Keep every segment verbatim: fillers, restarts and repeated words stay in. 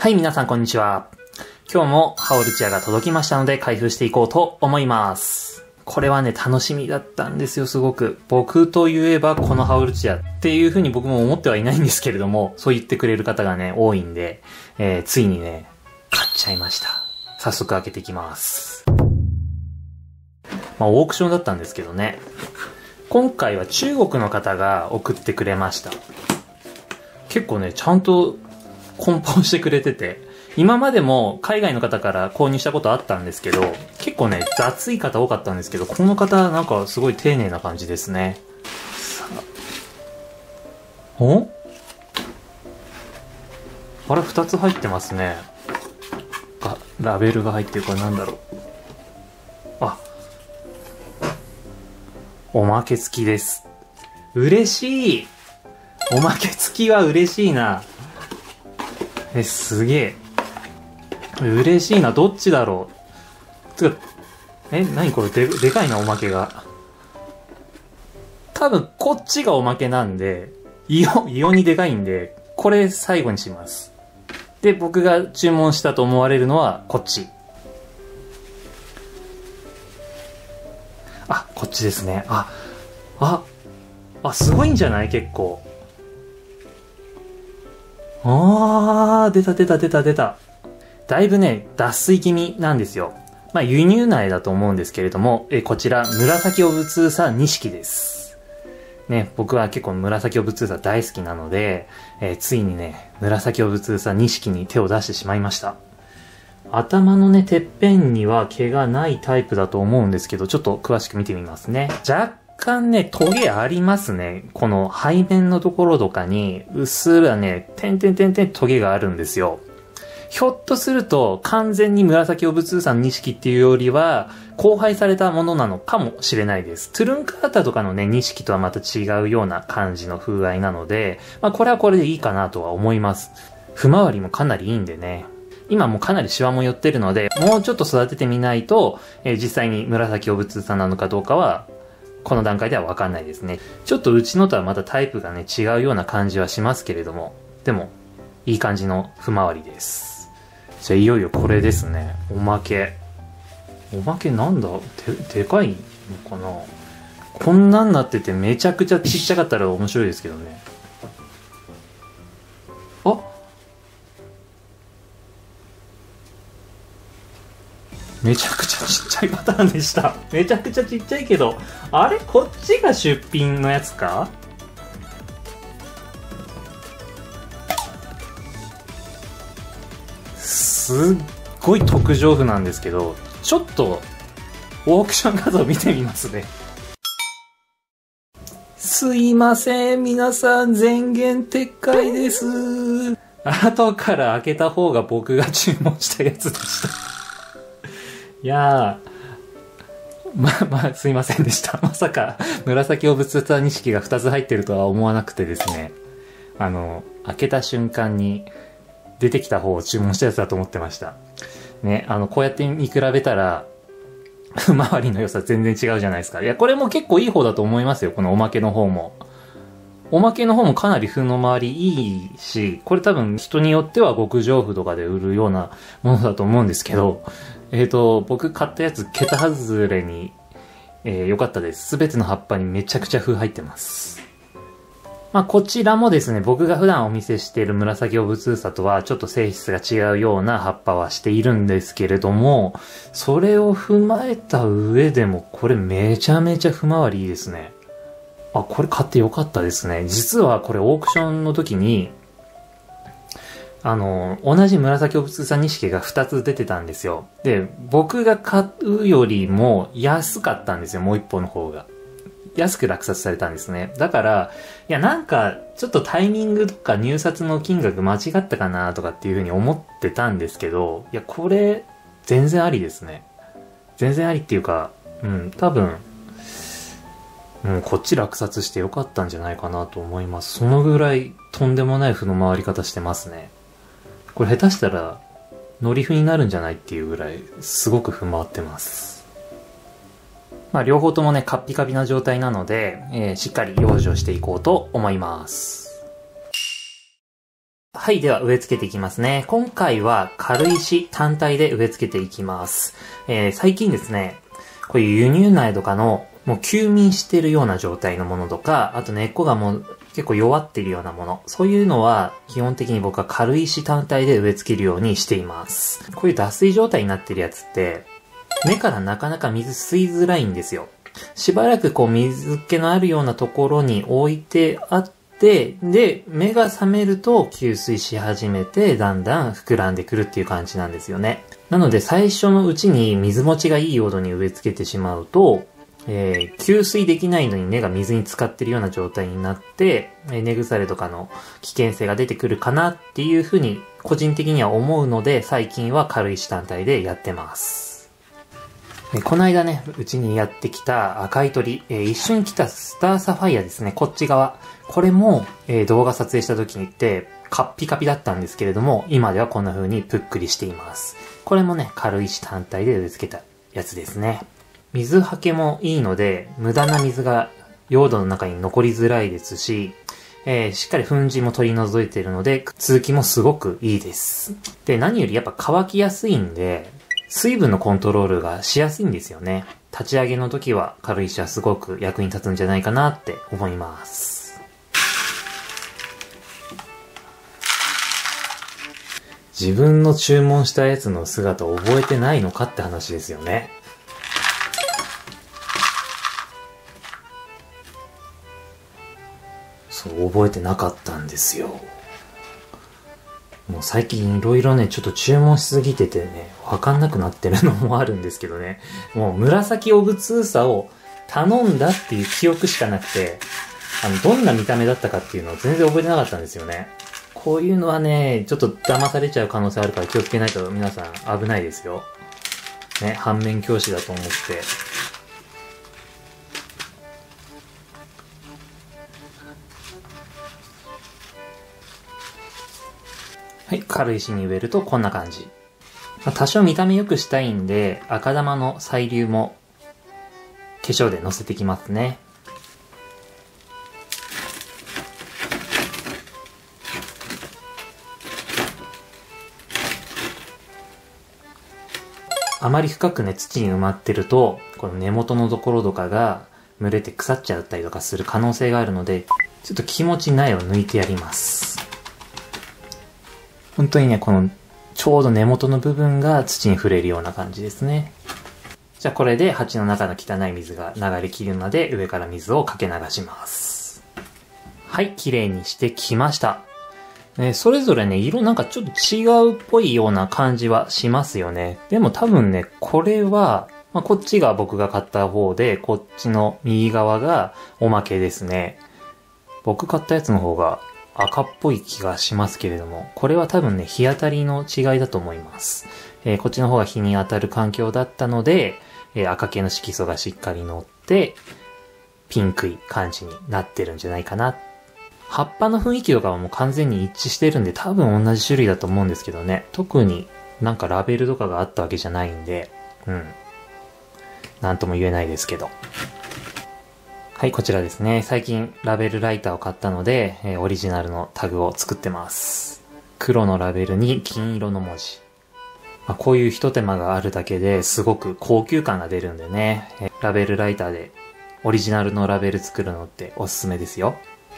はい、皆さんこんにちは。今日もハオルチアが届きましたので開封していこうと思います。これはね、楽しみだったんですよ、すごく。僕といえばこのハオルチアっていう風に僕も思ってはいないんですけれども、そう言ってくれる方がね、多いんで、えー、ついにね、買っちゃいました。早速開けていきます。まあ、オークションだったんですけどね。今回は中国の方が送ってくれました。結構ね、ちゃんと梱包してくれてて、今までも海外の方から購入したことあったんですけど、結構ね、雑い方多かったんですけど、この方なんかすごい丁寧な感じですね。さあ、お？あれふたつ入ってますね。あ、ラベルが入ってるからなんだろう。あ、おまけ付きです。嬉しい。おまけ付きは嬉しいな。え、すげえ。嬉しいな。どっちだろう。つか、え、なにこれで、でかいな、おまけが。多分、こっちがおまけなんで、異様、異様にでかいんで、これ最後にします。で、僕が注文したと思われるのは、こっち。あ、こっちですね。あ、あ、あ、すごいんじゃない？結構。あー、出た出た出た出た。だいぶね、脱水気味なんですよ。まあ、輸入苗だと思うんですけれども、えこちら、紫オブツーサ錦です。ね、僕は結構紫オブツーサ大好きなので、えー、ついにね、紫オブツーサ錦に手を出してしまいました。頭のね、てっぺんには毛がないタイプだと思うんですけど、ちょっと詳しく見てみますね。若干ね、トゲありますね。この背面のところとかに、うっすらね、点々点々トゲがあるんですよ。ひょっとすると、完全に紫オブツーサ錦っていうよりは、交配されたものなのかもしれないです。トゥルンカータとかのね、錦とはまた違うような感じの風合いなので、まあこれはこれでいいかなとは思います。ふ回りもかなりいいんでね。今もかなりシワも寄ってるので、もうちょっと育ててみないと、えー、実際に紫オブツーサなのかどうかは、この段階ではわかんないですね。ちょっとうちのとはまたタイプがね、違うような感じはしますけれども、でも、いい感じのふ回りです。じゃあいよいよこれですね。おまけ。おまけなんだ？で、でかいのかな？こんなんなっててめちゃくちゃちっちゃかったら面白いですけどね。あ、めちゃくちゃちっちゃいパターンでした。めちゃくちゃちっちゃいけど、あれこっちが出品のやつか？すっごい特上譜なんですけど、ちょっとオークション画像見てみますね。すいません、皆さん全言撤回です。後から開けた方が僕が注文したやつでした。いやー、まあまあすいませんでした。まさか紫オブツーサ錦がふたつ入ってるとは思わなくてですね。あの、開けた瞬間に出てきた方を注文したやつだと思ってました。ね、あの、こうやって見比べたら、周りの良さ全然違うじゃないですか。いや、これも結構いい方だと思いますよ。このおまけの方も。おまけの方もかなり風の周りいいし、これ多分人によっては極上風とかで売るようなものだと思うんですけど、えっと、僕買ったやつ、桁外れに、えー、良かったです。すべての葉っぱにめちゃくちゃ風入ってます。まあ、こちらもですね、僕が普段お見せしている紫オブツーサとはちょっと性質が違うような葉っぱはしているんですけれども、それを踏まえた上でもこれめちゃめちゃふ回りいいですね。あ、これ買ってよかったですね。実はこれオークションの時に、あの、同じ紫オブツーサ錦がふたつ出てたんですよ。で、僕が買うよりも安かったんですよ、もう一本の方が。安く落札されたんですね。だから、いやなんか、ちょっとタイミングとか入札の金額間違ったかなとかっていう風に思ってたんですけど、いやこれ、全然ありですね。全然ありっていうか、うん、多分、うん、こっち落札してよかったんじゃないかなと思います。そのぐらいとんでもない歩の回り方してますね。これ下手したら、乗り歩になるんじゃないっていうぐらい、すごく歩回ってます。まあ両方ともね、カッピカピな状態なので、えー、しっかり養生していこうと思います。 はい、では植え付けていきますね。今回は軽石単体で植え付けていきます。えー、最近ですね、こういう輸入苗とかのもう休眠してるような状態のものとか、あと根っこがもう結構弱っているようなもの、そういうのは基本的に僕は軽石単体で植え付けるようにしています。こういう脱水状態になってるやつって、根からなかなか水吸いづらいんですよ。しばらくこう水気のあるようなところに置いてあって、で、で、目が覚めると吸水し始めて、だんだん膨らんでくるっていう感じなんですよね。なので最初のうちに水持ちがいい用土に植え付けてしまうと、えー、吸水できないのに根が水に浸かってるような状態になって、根腐れとかの危険性が出てくるかなっていうふうに個人的には思うので、最近は軽石単体でやってます。この間ね、うちにやってきた赤い鳥、えー、一緒に来たスターサファイアですね、こっち側。これも、えー、動画撮影した時にってカッピカピだったんですけれども、今ではこんな風にぷっくりしています。これもね、軽石単体で植え付けたやつですね。水はけもいいので、無駄な水が用土の中に残りづらいですし、えー、しっかり粉塵も取り除いているので、通気もすごくいいです。で、何よりやっぱ乾きやすいんで、水分のコントロールがしやすいんですよね。立ち上げの時は軽石はすごく役に立つんじゃないかなって思います。自分の注文したやつの姿を覚えてないのかって話ですよね。そう、覚えてなかったんですよ。もう最近いろいろね、ちょっと注文しすぎててね、わかんなくなってるのもあるんですけどね。もう紫オブツーサを頼んだっていう記憶しかなくて、あの、どんな見た目だったかっていうのを全然覚えてなかったんですよね。こういうのはね、ちょっと騙されちゃう可能性あるから気をつけないと皆さん危ないですよ。ね、反面教師だと思って。はい、軽石に植えるとこんな感じ。まあ、多少見た目良くしたいんで、赤玉の細粒も化粧でのせてきますね。あまり深くね、土に埋まってると、この根元のところとかが蒸れて腐っちゃったりとかする可能性があるので、ちょっと気持ち苗を抜いてやります。本当にね、このちょうど根元の部分が土に触れるような感じですね。じゃあこれで鉢の中の汚い水が流れきるまで上から水をかけ流します。はい、綺麗にしてきました。ね、それぞれね、色なんかちょっと違うっぽいような感じはしますよね。でも多分ね、これは、まあ、こっちが僕が買った方で、こっちの右側がおまけですね。僕買ったやつの方が赤っぽい気がしますけれども、これは多分ね、日当たりの違いだと思います。えー、こっちの方が日に当たる環境だったので、えー、赤系の色素がしっかり乗って、ピンクい感じになってるんじゃないかな。葉っぱの雰囲気とかはもう完全に一致してるんで、多分同じ種類だと思うんですけどね。特になんかラベルとかがあったわけじゃないんで、うん。なんとも言えないですけど。はい、こちらですね。最近ラベルライターを買ったので、えー、オリジナルのタグを作ってます。黒のラベルに金色の文字。まあ、こういう一手間があるだけですごく高級感が出るんでね、えー、ラベルライターでオリジナルのラベル作るのっておすすめですよ。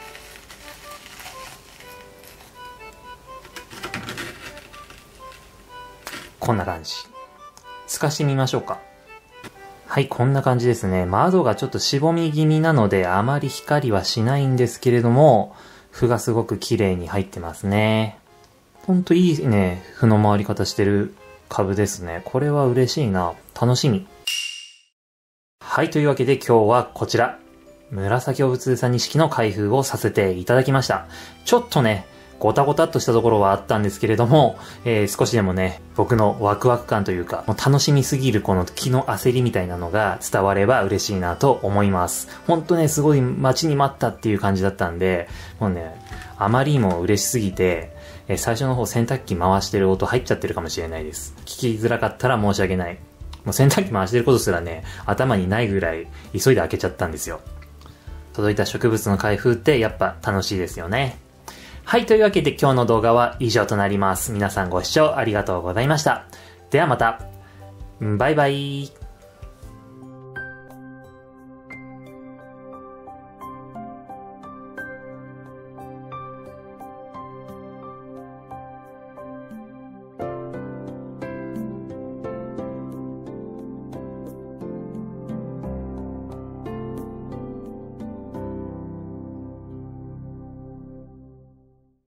こんな感じ。透かしてみましょうか。はい、こんな感じですね。窓がちょっとしぼみ気味なので、あまり光はしないんですけれども、符がすごく綺麗に入ってますね。ほんといいね、符の回り方してる株ですね。これは嬉しいな。楽しみ。はい、というわけで今日はこちら。紫オブツーサ錦の開封をさせていただきました。ちょっとね、ごたごたっとしたところはあったんですけれども、えー、少しでもね、僕のワクワク感というか、もう楽しみすぎるこの気の焦りみたいなのが伝われば嬉しいなと思います。ほんとね、すごい待ちに待ったっていう感じだったんで、もうね、あまりにも嬉しすぎて、えー、最初の方洗濯機回してる音入っちゃってるかもしれないです。聞きづらかったら申し訳ない。もう洗濯機回してることすらね、頭にないぐらい急いで開けちゃったんですよ。届いた植物の開封ってやっぱ楽しいですよね。 はい、というわけで今日の動画は以上となります。皆さんご視聴ありがとうございました。ではまた。バイバイ。